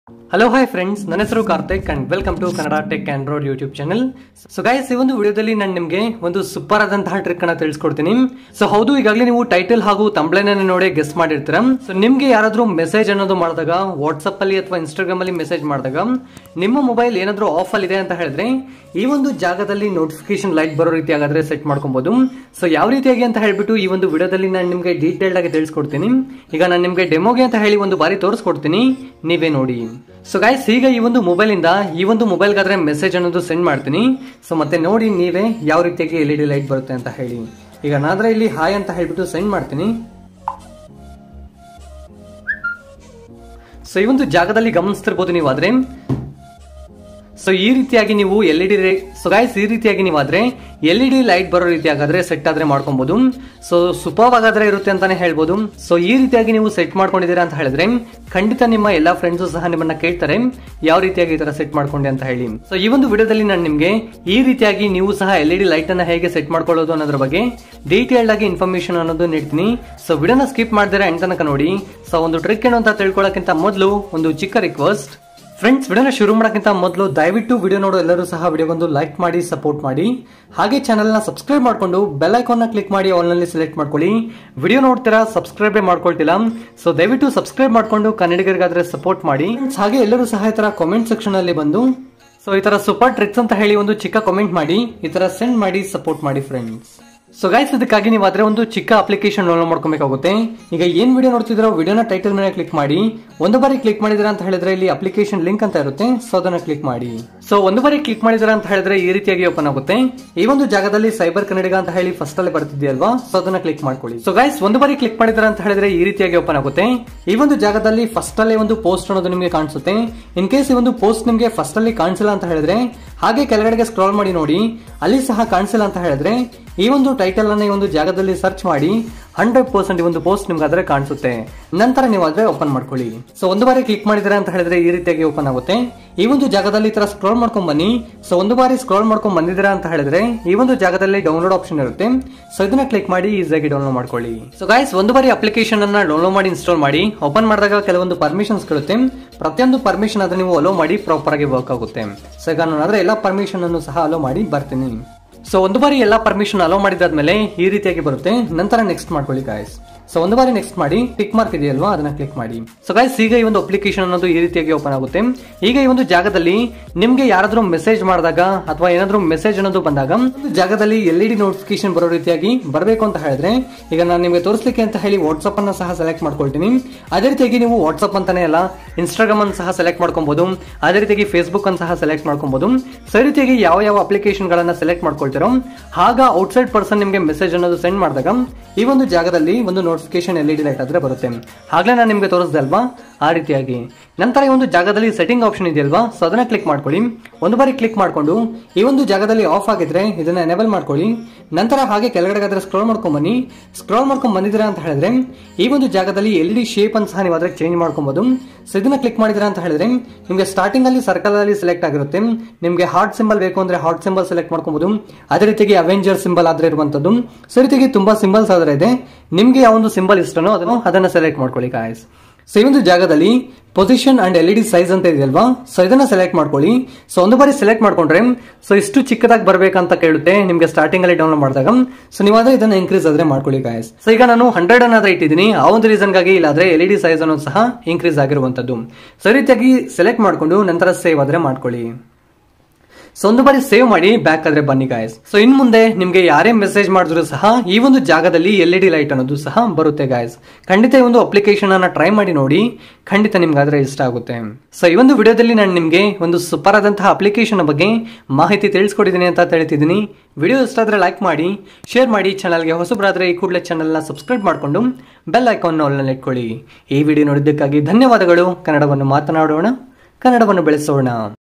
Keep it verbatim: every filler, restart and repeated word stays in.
Hello hi friends, ನನ್ನ ಹೆಸರು Karthik and welcome to Kannada tech and road YouTube channel. So guys, ಈ ಒಂದು ವಿಡಿಯೋದಲ್ಲಿ ನಾನು ನಿಮಗೆ ಒಂದು ಸೂಪರ್ ಆದಂತಹ ಟ್ರಿಕ್ ಅನ್ನ ತಿಳಿಸ್ಕೊಡ್ತೀನಿ. ಸೊ ಹೌದು, ಈಗಾಗಲೇ ನೀವು ಟೈಟಲ್ ಹಾಗೂ ತಂಬ್ಲೈನ್ ಅನ್ನು ನೋಡಿ ಗೆಸ್ ಮಾಡಿರ್ತೀರ. ಸೊ ನಿಮ್ಗೆ ಯಾರಾದ್ರೂ ಮೆಸೇಜ್ ಅನ್ನೋದು ಮಾಡಿದಾಗ, ವಾಟ್ಸ್ಆಪ್ ಅಲ್ಲಿ ಅಥವಾ ಇನ್ಸ್ಟಾಗ್ರಾಮ್ ಅಲ್ಲಿ ಮೆಸೇಜ್ ಮಾಡಿದಾಗ ನಿಮ್ಮ ಮೊಬೈಲ್ ಏನಾದ್ರೂ ಆಫ್ ಅಲ್ಲಿ ಇದೆ ಅಂತ ಹೇಳಿದ್ರೆ ಈ ಒಂದು ಜಾಗದಲ್ಲಿ ನೋಟಿಫಿಕೇಶನ್ ಲೈಟ್ ಬರೋ ರೀತಿ ಆಗಾದ್ರೆ ಸೆಟ್ ಮಾಡ್ಕೊಬಹುದು. ಸೊ ಯಾವ ರೀತಿಯಾಗಿ ಅಂತ ಹೇಳ್ಬಿಟ್ಟು ಈ ಒಂದು ವಿಡಿಯೋದಲ್ಲಿ ನಾನು ನಿಮ್ಗೆ ಡೀಟೇಲ್ಡ್ ಆಗಿ ತಿಳಿಸ್ಕೊಡ್ತೀನಿ. ಈಗ ನಾನು ನಿಮ್ಗೆ ಡೆಮೋಗೆ ಅಂತ ಹೇಳಿ ಒಂದು ಬಾರಿ ತೋರಿಸ್ಕೊಡ್ತೀನಿ, ನೀವೇ ನೋಡಿ. ಸೊ ಗೈಸ್, ಈಗ ಈ ಒಂದು ಮೊಬೈಲ್ ಇಂದ ಈ ಒಂದು ಮೊಬೈಲ್ ಗಾದ್ರೆ ಮೆಸೇಜ್ ಅನ್ನೋದು ಸೆಂಡ್ ಮಾಡ್ತೀನಿ. ಸೊ ಮತ್ತೆ ನೋಡಿ ನೀವೇ ಯಾವ ರೀತಿಯಾಗಿ ಎಲ್ ಇ ಡಿ ಲೈಟ್ ಬರುತ್ತೆ ಅಂತ ಹೇಳಿ. ಈಗ ನಾದ್ರೆ ಇಲ್ಲಿ ಹಾಯ್ ಅಂತ ಹೇಳ್ಬಿಟ್ಟು ಸೆಂಡ್ ಮಾಡ್ತೀನಿ. ಸೊ ಈ ಒಂದು ಜಾಗದಲ್ಲಿ ಗಮನಿಸ್ತಿರ್ಬೋದು ನೀವು. ಆದ್ರೆ ಸೊ ಈ ರೀತಿಯಾಗಿ ನೀವು L E D so guys ಈ ರೀತಿಯಾಗಿ ನೀವು ಆದ್ರೆ ಎಲ್ ಇ ಡಿ ಲೈಟ್ ಬರೋ ರೀತಿ ಆಗಾದ್ರೆ ಸೆಟ್ ಆದ್ರೆ ಮಾಡ್ಕೊಬಹುದು. ಸೊ ಸೂಪರ್ ಆಗಾದ್ರೆ ಇರುತ್ತೆ ಅಂತಾನೆ ಹೇಳ್ಬೋದು. ಸೊ ಈ ರೀತಿಯಾಗಿ ನೀವು ಸೆಟ್ ಮಾಡ್ಕೊಂಡಿದ್ದೀರಾ ಅಂತ ಹೇಳಿದ್ರೆ ಖಂಡಿತ ನಿಮ್ಮ ಎಲ್ಲಾ ಫ್ರೆಂಡ್ಸ್ ಸಹ ನಿಮ್ಮನ್ನ ಕೇಳ್ತಾರೆ ಯಾವ ರೀತಿಯಾಗಿ ಈ ತರ ಸೆಟ್ ಮಾಡ್ಕೊಂಡೆ ಅಂತ ಹೇಳಿ. ಸೊ ಈ ಒಂದು ವಿಡಿಯೋದಲ್ಲಿ ನಾನು ನಿಮ್ಗೆ ಈ ರೀತಿಯಾಗಿ ನೀವು ಸಹ ಎಲ್ ಇ ಡಿ ಲೈಟ್ ಅನ್ನ ಹೇಗೆ ಸೆಟ್ ಮಾಡ್ಕೊಳ್ಳೋದು ಅನ್ನೋದ್ರ ಬಗ್ಗೆ ಡೀಟೇಲ್ಡ್ ಆಗಿ ಇನ್ಫಾರ್ಮೇಶನ್ ಅನ್ನೋದು ನೀಡ್ತೀನಿ. ಸೊ ವಿಡಿಯೋನ ಸ್ಕಿಪ್ ಮಾಡ್ದಿರಾ ಎಂಡ್ ತನಕ ನೋಡಿ. ಸೊ ಒಂದು ಟ್ರಿಕ್ ಏನು ಅಂತ ತಿಳ್ಕೊಳ್ಳೋಕ್ಕಿಂತ ಮೊದಲು ಒಂದು ಚಿಕ್ಕ ರಿಕ್ವೆಸ್ಟ್. ಫ್ರೆಂಡ್ಸ್, ವಿಡಿಯೋನ ಶುರು ಮಾಡೋಕ್ಕಿಂತ ಮೊದಲು ದಯವಿಟ್ಟು ವಿಡಿಯೋ ನೋಡೋ ಎಲ್ಲರೂ ಸಹ ವಿಡಿಯೋಗೊಂದು ಲೈಕ್ ಮಾಡಿ ಸಪೋರ್ಟ್ ಮಾಡಿ. ಹಾಗೆ ಚಾನಲ್ ನ ಸಬ್ಸ್ಕ್ರೈಬ್ ಮಾಡ್ಕೊಂಡು ಬೆಲ್ ಐಕಾನ್ ನ ಕ್ಲಿಕ್ ಮಾಡಿ ಆಲ್ ನಲ್ಲಿ ಸೆಲೆಕ್ಟ್ ಮಾಡ್ಕೊಳ್ಳಿ. ವಿಡಿಯೋ ನೋಡ್ತೀರಾ, ಸಬ್ಸ್ಕ್ರೈಬ್ ಮಾಡ್ಕೊಳ್ತಿಲ್ಲ. ಸೊ ದಯವಿಟ್ಟು ಸಬ್ಸ್ಕ್ರೈಬ್ ಮಾಡ್ಕೊಂಡು ಕನ್ನಡಿಗರಿಗಾದ್ರೆ ಸಪೋರ್ಟ್ ಮಾಡಿ. ಹಾಗೆ ಎಲ್ಲರೂ ಸಹ ಈ ತರ ಕಾಮೆಂಟ್ ಸೆಕ್ಷನ್ ಅಲ್ಲಿ ಬಂದು ಸೊ ಈ ತರ ಸೂಪರ್ ಟ್ರಿಕ್ಸ್ ಅಂತ ಹೇಳಿ ಒಂದು ಚಿಕ್ಕ ಕಾಮೆಂಟ್ ಮಾಡಿ, ಈ ತರ ಸೆಂಡ್ ಮಾಡಿ ಸಪೋರ್ಟ್ ಮಾಡಿ ಫ್ರೆಂಡ್ಸ್. ಸೊ ಗೈಸ್, ಇದಕ್ಕಾಗಿ ನೀವು ಆದ್ರೆ ಒಂದು ಚಿಕ್ಕ ಅಪ್ಲಿಕೇಶನ್ ಡೌನ್ಲೋಡ್ ಮಾಡ್ಕೊಬೇಕಾಗುತ್ತೆ. ಈಗ ಏನ್ ವಿಡಿಯೋ ನೋಡ್ತಿದ್ರೋ ವಿಡಿಯೋನ ಟೈಟಲ್ ಮೇಲೆ ಕ್ಲಿಕ್ ಮಾಡಿ. ಒಂದು ಬಾರಿ ಕ್ಲಿಕ್ ಮಾಡಿದ್ರ ಅಂತ ಹೇಳಿದ್ರೆ ಇಲ್ಲಿ ಅಪ್ಲಿಕೇಶನ್ ಲಿಂಕ್ ಅಂತ ಇರುತ್ತೆ, ಸೊ ಅದನ್ನ ಕ್ಲಿಕ್ ಮಾಡಿ. ಸೊ ಒಂದು ಬಾರಿ ಕ್ಲಿಕ್ ಮಾಡಿದ್ರ ಅಂತ ಹೇಳಿದ್ರೆ ಈ ರೀತಿಯಾಗಿ ಓಪನ್ ಆಗುತ್ತೆ. ಈ ಒಂದು ಜಾಗದಲ್ಲಿ ಸೈಬರ್ ಕನ್ನಡಿಗ ಅಂತ ಹೇಳಿ ಫಸ್ಟ್ ಅಲ್ಲಿ ಬರ್ತಿದ್ಯಲ್ವಾ, ಸೊ ಅದನ್ನ ಕ್ಲಿಕ್ ಮಾಡ್ಕೊಳ್ಳಿ. ಸೊ ಗೈಸ್, ಒಂದು ಬಾರಿ ಕ್ಲಿಕ್ ಮಾಡಿದ್ರ ಅಂತ ಹೇಳಿದ್ರೆ ಈ ರೀತಿಯಾಗಿ ಓಪನ್ ಆಗುತ್ತೆ. ಈ ಒಂದು ಜಾಗದಲ್ಲಿ ಫಸ್ಟ್ ಅಲ್ಲೇ ಒಂದು ಪೋಸ್ಟ್ ಅನ್ನೋದು ನಿಮಗೆ ಕಾಣಿಸುತ್ತೆ. ಇನ್ ಕೇಸ್ ಈ ಒಂದು ಪೋಸ್ಟ್ ನಿಮಗೆ ಫಸ್ಟ್ ಅಲ್ಲಿ ಕಾಣಿಸಿಲ್ಲ ಅಂತ ಹೇಳಿದ್ರೆ ಹಾಗೆ ಕೆಳಗಡೆಗೆ ಸ್ಕ್ರಾಲ್ ಮಾಡಿ ನೋಡಿ, ಅಲ್ಲಿ ಸಹ ಕಾಣಿಸಿಲ್ಲ ಅಂತ ಹೇಳಿದ್ರೆ ಈ ಒಂದು ಟೈಟಲ್ ಅನ್ನ ಈ ಒಂದು ಜಾಗದಲ್ಲಿ ಸರ್ಚ್ ಮಾಡಿ ಹಂಡ್ರೆಡ್ ಪರ್ಸೆಂಟ್ ಈ ಒಂದು ಪೋಸ್ಟ್ ನಿಮ್ಗೆ ಆದ್ರೆ ಕಾಣಿಸುತ್ತೆ. ನಂತರ ನೀವು ಆದ್ರೆ ಓಪನ್ ಮಾಡ್ಕೊಳ್ಳಿ. ಸೊ ಒಂದು ಬಾರಿ ಕ್ಲಿಕ್ ಮಾಡಿದ್ರೆ ಅಂತ ಹೇಳಿದ್ರೆ ಈ ರೀತಿಯಾಗಿ ಓಪನ್ ಆಗುತ್ತೆ. ಈ ಒಂದು ಜಾಗದಲ್ಲಿ ಈ ತರ ಸ್ಕ್ರಾಲ್ ಮಾಡ್ಕೊಂಡ್ ಬನ್ನಿ. ಸೊ ಒಂದು ಬಾರಿ ಸ್ಕ್ರಾಲ್ ಮಾಡ್ಕೊಂಡ್ ಬಂದಿದ್ದೀರಾ ಅಂತ ಹೇಳಿದ್ರೆ ಈ ಒಂದು ಜಾಗದಲ್ಲಿ ಡೌನ್ಲೋಡ್ ಆಪ್ಷನ್ ಇರುತ್ತೆ. ಸೊ ಇದನ್ನ ಕ್ಲಿಕ್ ಮಾಡಿ ಈಸಿಯಾಗಿ ಡೌನ್ಲೋಡ್ ಮಾಡ್ಕೊಳ್ಳಿ. ಸೊ ಗೈಸ್, ಒಂದು ಬಾರಿ ಅಪ್ಲಿಕೇಶನ್ ಅನ್ನ ಡೌನ್ಲೋಡ್ ಮಾಡಿ ಇನ್ಸ್ಟಾಲ್ ಮಾಡಿ. ಓಪನ್ ಮಾಡಿದಾಗ ಕೆಲವೊಂದು ಪರ್ಮಿಷನ್ಸ್ ಗಿರುತ್ತೆ. ಪ್ರತಿಯೊಂದು ಪರ್ಮಿಷನ್ ಆದ್ರೆ ನೀವು ಅಲೋ ಮಾಡಿ ಪ್ರಾಪರ್ ಆಗಿ ವರ್ಕ್ ಆಗುತ್ತೆ. ಸೊ ಈಗ ನಾನು ಆದ್ರೆ ಎಲ್ಲಾ ಪರ್ಮಿಷನ್ ಅನ್ನು ಸಹ ಅಲೋ ಮಾಡಿ ಬರ್ತೀನಿ. ಸೊ ಒಂದು ಬಾರಿ ಎಲ್ಲಾ ಪರ್ಮಿಷನ್ ಅಲೋ ಮಾಡಿದಾದ್ಮೇಲೆ ಈ ರೀತಿಯಾಗಿ ಬರುತ್ತೆ. ನಂತರ ನೆಕ್ಸ್ಟ್ ಮಾಡ್ಕೊಳ್ಳಿ ಗಾಯ್ಸ್. ಸೊ ಒಂದು ಬಾರಿ ನೆಕ್ಸ್ಟ್ ಮಾಡಿ, ಟಿಕ್ ಮಾರ್ಕ್ ಇದೆಯಲ್ವಾ ಅದನ್ನ ಕ್ಲಿಕ್ ಮಾಡಿ. ಸೊ ಗೈಸ್, ಈಗ ಈ ಒಂದು ಅಪ್ಲಿಕೇಶನ್ ಅನ್ನೋದು ಈ ರೀತಿಯಾಗಿ ಓಪನ್ ಆಗುತ್ತೆ. ಈಗ ಈ ಒಂದು ಜಾಗದಲ್ಲಿ ನಿಮ್ಗೆ ಯಾರಾದ್ರೂ ಮೆಸೇಜ್ ಮಾಡಿದಾಗ ಅಥವಾ ಏನಾದ್ರೂ ಮೆಸೇಜ್ ಅನ್ನೋದು ಬಂದಾಗ ಜಾಗದಲ್ಲಿ ಎಲ್ ಇ ಡಿ ನೋಟಿಫಿಕೇಶನ್ ಬರೋ ರೀತಿಯಾಗಿ ಬರಬೇಕು ಅಂತ ಹೇಳಿದ್ರೆ ಈಗ ನಾನು ನಿಮಗೆ ತೋರಿಸ್ಲಿಕ್ಕೆ ಅಂತ ಹೇಳಿ ವಾಟ್ಸ್ಆಪ್ ಅನ್ನ ಸಹ ಸೆಲೆಕ್ಟ್ ಮಾಡ್ಕೊಳ್ತೀನಿ. ಅದೇ ರೀತಿಯಾಗಿ ನೀವು ವಾಟ್ಸ್ಆಪ್ ಅಂತಾನೆ ಅಲ್ಲ, ಇನ್ಸ್ಟಾಗ್ರಾಮ್ ಅನ್ನು ಸಹ ಸೆಲೆಕ್ಟ್ ಮಾಡ್ಕೊಬಹುದು. ಅದೇ ರೀತಿಯಾಗಿ ಫೇಸ್ಬುಕ್ ಅನ್ನು ಸಹ ಸೆಲೆಕ್ಟ್ ಮಾಡ್ಕೊಬಹುದು. ಸೊ ಈ ರೀತಿಯಾಗಿ ಯಾವ ಯಾವ ಅಪ್ಲಿಕೇಶನ್ ಗಳನ್ನ ಸೆಲೆಕ್ಟ್ ಮಾಡ್ಕೊಳ್ತಿರೋ ಆಗ ಔಟ್ಸೈಡ್ ಪರ್ಸನ್ ನಿಮಗೆ ಮೆಸೇಜ್ ಅನ್ನೋದು ಸೆಂಡ್ ಮಾಡಿದಾಗ ಈ ಒಂದು ಜಾಗದಲ್ಲಿ ಒಂದು notification L E D light ಆದ್ರೆ ಬರುತ್ತೆ. ಆಗ್ಲೇ ನಾನು ನಿಮ್ಗೆ ತೋರಿಸ್ದೆ ಅಲ್ವಾ, ಆ ರೀತಿಯಾಗಿ. ನಂತರ ಈ ಒಂದು ಜಾಗದಲ್ಲಿ ಸೆಟ್ಟಿಂಗ್ ಆಪ್ಷನ್ ಇದೆಯಲ್ವಾ, ಸೊ ಅದನ್ನ ಕ್ಲಿಕ್ ಮಾಡ್ಕೊಳ್ಳಿ. ಒಂದು ಬಾರಿ ಕ್ಲಿಕ್ ಮಾಡ್ಕೊಂಡು ಈ ಒಂದು ಜಾಗದಲ್ಲಿ ಆಫ್ ಆಗಿದ್ರೆ ಇದನ್ನ ಎನೇಬಲ್ ಮಾಡ್ಕೊಳ್ಳಿ. ನಂತರ ಹಾಗೆ ಕೆಳಗಡೆ ಸ್ಕ್ರಾಲ್ ಮಾಡ್ಕೊಂಡ್ ಬನ್ನಿ. ಸ್ಕ್ರಾಲ್ ಮಾಡ್ಕೊಂಡ್ ಬಂದಿದ್ದೀರಾ ಅಂತ ಹೇಳಿದ್ರೆ ಈ ಒಂದು ಜಾಗದಲ್ಲಿ ಎಲ್ ಇ ಡಿ ಶೇಪ್ ಅಂತ ಸಹ ನೀವು ಅದ್ರ ಚೇಂಜ್ ಮಾಡ್ಕೊಬಹುದು. ಸೊ ಇದನ್ನ ಕ್ಲಿಕ್ ಮಾಡಿದಿರಾ ಅಂತ ಹೇಳಿದ್ರೆ ನಿಮ್ಗೆ ಸ್ಟಾರ್ಟಿಂಗ್ ಅಲ್ಲಿ ಸರ್ಕಲ್ ಅಲ್ಲಿ ಸೆಲೆಕ್ಟ್ ಆಗಿರುತ್ತೆ. ನಿಮ್ಗೆ ಹಾರ್ಟ್ ಸಿಂಬಲ್ ಬೇಕು ಅಂದ್ರೆ ಹಾರ್ಟ್ ಸಿಂಬಲ್ ಸೆಲೆಕ್ಟ್ ಮಾಡ್ಕೊಬಹುದು. ಅದೇ ರೀತಿಯಾಗಿ ಅವೆಂಜರ್ ಸಿಂಬಲ್ ಆದ್ರೆ ಇರುವಂತದ್ದು. ಸೊ ರೀತಿಯಾಗಿ ತುಂಬಾ ಸಿಂಬಲ್ಸ್ ಆದ್ರೆ ಇದೆ. ನಿಮ್ಗೆ ಯಾವ ಒಂದು ಸಿಂಬಲ್ ಇಷ್ಟನೋ ಅದನ್ನು ಅದನ್ನ ಸೆಲೆಕ್ಟ್ ಮಾಡ್ಕೊಳ್ಳಿ ಗಾಯ್ಸ್. ಸೊ ಈ ಒಂದು ಜಾಗದಲ್ಲಿ position and L E D size ಅಂತ ಇದೆಯಲ್ವಾ, ಸೊ ಇದನ್ನ ಸೆಲೆಕ್ಟ್ ಮಾಡ್ಕೊಳ್ಳಿ. ಸೊ ಒಂದು ಬಾರಿ ಸೆಲೆಕ್ಟ್ ಮಾಡ್ಕೊಂಡ್ರೆ ಸೊ ಇಷ್ಟು ಚಿಕ್ಕದಾಗಿ ಬರ್ಬೇಕಂತ ಕೇಳುತ್ತೆ ನಿಮ್ಗೆ ಸ್ಟಾರ್ಟಿಂಗ್ ಅಲ್ಲಿ ಡೌನ್ಲೋಡ್ ಮಾಡಿದಾಗ. ಸೊ ನೀವಾದ್ರೆ ಇದನ್ನ ಇನ್ಕ್ರೀಸ್ ಆದ್ರೆ ಮಾಡ್ಕೊಳ್ಳಿ ಗಾಯ್ಸ್. ಸೊ ಈಗ ನಾನು ಹಂಡ್ರೆಡ್ ಅನ್ನಾದ್ರೆ ಇಟ್ಟಿದ್ದೀನಿ. ಆ ಒಂದು ರೀಸನ್ ಗಾಗಿ ಇಲ್ಲಾದ್ರೆ ಎಲ್ ಇ ಡಿ ಸೈಜ್ ಅನ್ನೋದು ಸಹ ಇನ್ಕ್ರೀಸ್ ಆಗಿರುವಂತದ್ದು. ಸೊ ಈ ರೀತಿಯಾಗಿ ಸೆಲೆಕ್ಟ್ ಮಾಡ್ಕೊಂಡು ನಂತರ ಸೇವ್ ಆದ್ರೆ ಮಾಡ್ಕೊಳ್ಳಿ. ಸೊ ಒಂದು ಬಾರಿ ಸೇವ್ ಮಾಡಿ ಬ್ಯಾಕ್ ಆದ್ರೆ ಬನ್ನಿ ಗಾಯ್ಸ್. ಸೊ ಇನ್ ಮುಂದೆ ನಿಮ್ಗೆ ಯಾರೇ ಮೆಸೇಜ್ ಮಾಡಿದ್ರು ಸಹ ಈ ಒಂದು ಜಾಗದಲ್ಲಿ ಎಲ್ ಇ ಡಿ ಲೈಟ್ ಅನ್ನೋದು ಸಹ ಬರುತ್ತೆ ಗಾಯ್ಸ್. ಖಂಡಿತ ಈ ಒಂದು ಅಪ್ಲಿಕೇಶನ್ ಅನ್ನ ಟ್ರೈ ಮಾಡಿ ನೋಡಿ, ಖಂಡಿತ ನಿಮ್ಗಾದ್ರೆ ಇಷ್ಟ ಆಗುತ್ತೆ. ಸೊ ಈ ಒಂದು ವಿಡಿಯೋದಲ್ಲಿ ನಾನು ನಿಮ್ಗೆ ಒಂದು ಸೂಪರ್ ಆದಂತಹ ಅಪ್ಲಿಕೇಶನ್ ಬಗ್ಗೆ ಮಾಹಿತಿ ತಿಳಿಸ್ಕೊಟ್ಟಿದ್ದೀನಿ ಅಂತ ಹೇಳ್ತಿದ್ದೀನಿ. ವಿಡಿಯೋ ಇಷ್ಟ ಆದ್ರೆ ಲೈಕ್ ಮಾಡಿ, ಶೇರ್ ಮಾಡಿ. ಚಾನಲ್ಗೆ ಹೊಸಬರಾದ್ರೆ ಈ ಕೂಡಲೇ ಚಾನಲ್ ನ ಸಬ್ಸ್ಕ್ರೈಬ್ ಮಾಡ್ಕೊಂಡು ಬೆಲ್ ಐಕಾನ್ ಆಲ್ ನಲ್ಲಿ ಇಟ್ಕೊಳ್ಳಿ. ಈ ವಿಡಿಯೋ ನೋಡಿದ್ದಕ್ಕಾಗಿ ಧನ್ಯವಾದಗಳು. ಕನ್ನಡವನ್ನು ಮಾತನಾಡೋಣ, ಕನ್ನಡವನ್ನು ಬೆಳೆಸೋಣ.